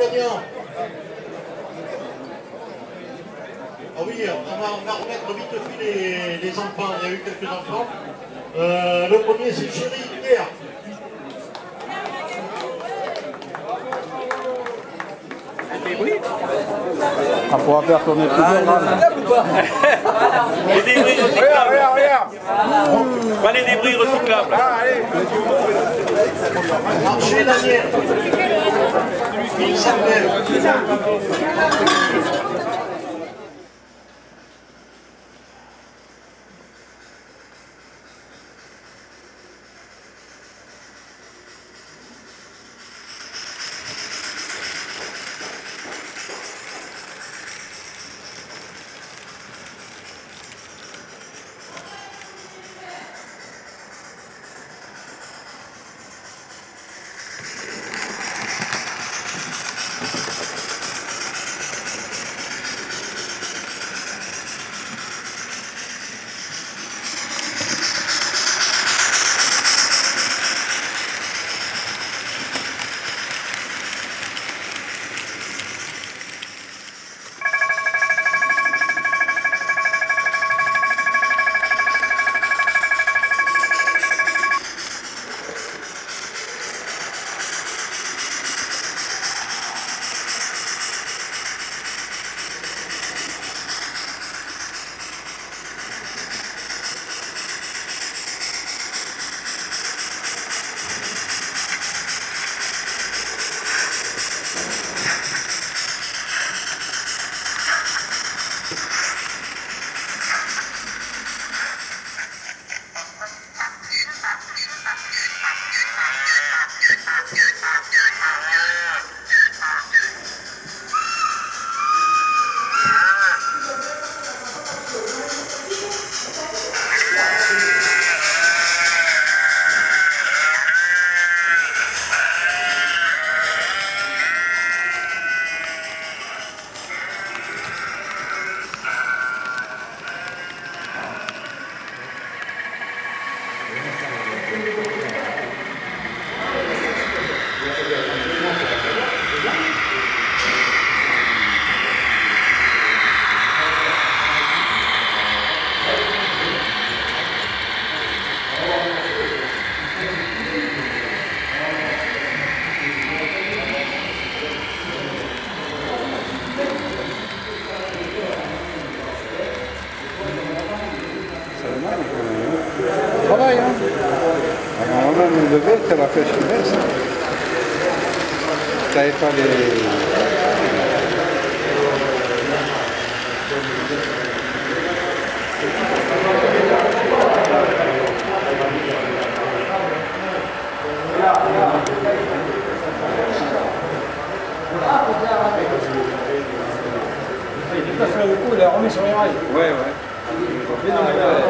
gagnant. Ah oui, on va remettre vite fait les enfants. Il y a eu quelques enfants. Le premier, c'est Chéri Pierre. On pourra faire tourner plus Les débris recyclables. Regarde. Pas les débris recyclables. Marché Daniel. Il s'appelle. Travail, hein. Alors, on a une levée, ça va faire chez elle, ça. T'avais pas les... Il déplace le coup, il l'a remis sur les rails. Ouais. Phénoménal.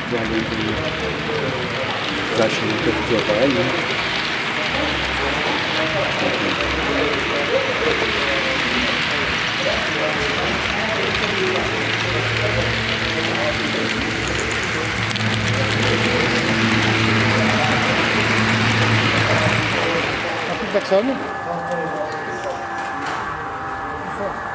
pour aller lâcher un peu plus pareil. Personne.